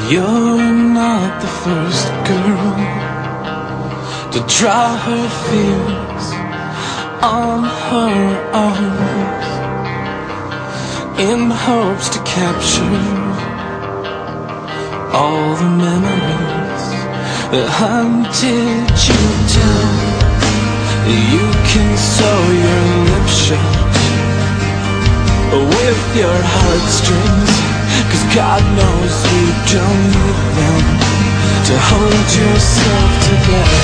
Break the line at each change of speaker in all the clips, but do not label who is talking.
You're not the first girl to draw her fears on her arms in hopes to capture all the memories that hunted you down. You can sew your lips shut with your heartstrings, 'cause God knows you don't need them to hold yourself together.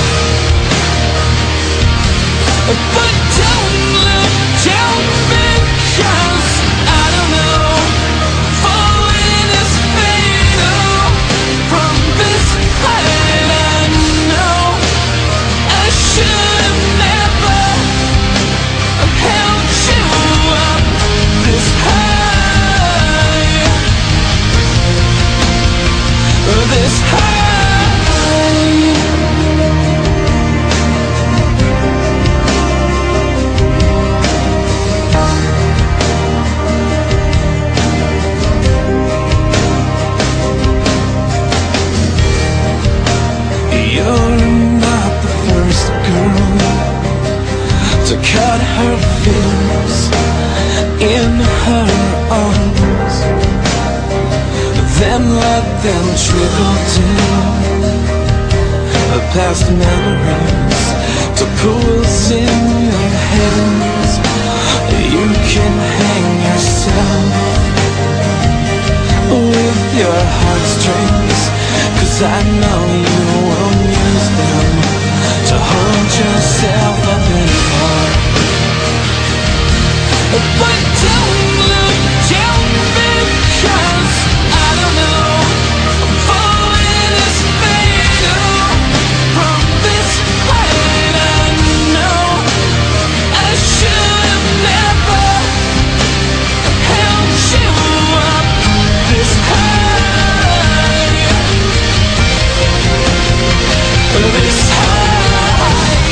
But don't look down, because I don't know, falling is fatal. From this height I know I should have never held you up this high, this high. You're not the first girl to cut her feelings in her arms, then let them trickle down past memories to pools in your hands. You can hang yourself with your heartstrings, 'cause I know you won't use them to hold yourself up anymore. But don't look down, because I don't know, falling is fatal. From this height I know I should have never held you up this high, this high.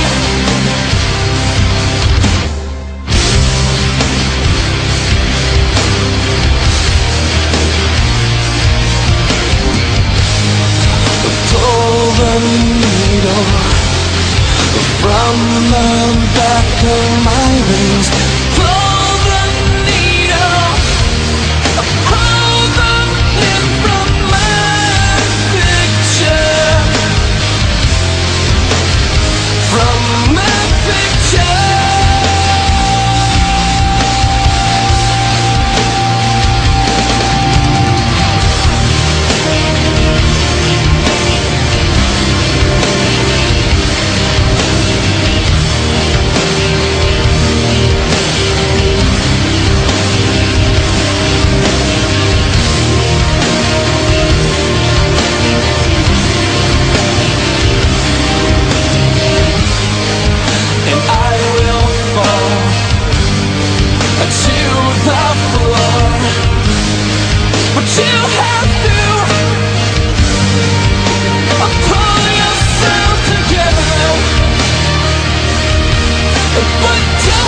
Pull the needle from the back of my wings. Pull the needle, pull the pin from my picture, from my picture. And I will fall to the floor, but you have to pull yourself together. But